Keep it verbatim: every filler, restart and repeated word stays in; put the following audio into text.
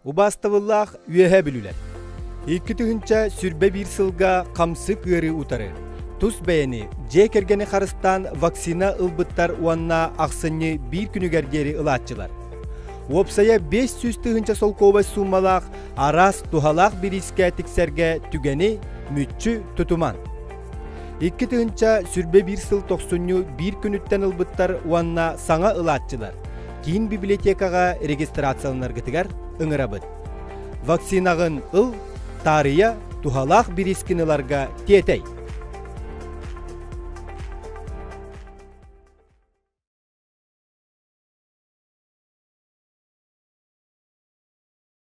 убаставыллах үйеһе білілер. Икки түхінчә сүрбе бір сылға қамсы кыры утары. Тус бәйіні же кергені қарыстан вакцина ылбыттар уанна ақсыны бір күнігергері ылатчылар. Опсая бес жүз түхінчә солковай сумалақ арас тухалақ бір искә тіксерге түгені мүтчі тұтуман. Икки түхінчә сүрбе бір сыл тоқсынны бір күніттен ылбыттар уанна саңа ылатчылар. Кейін библиотекаға регистрацияланар гытыгар ыңырабыт. Вакцинағын ыл тария тухалақ бір искініларға тетей.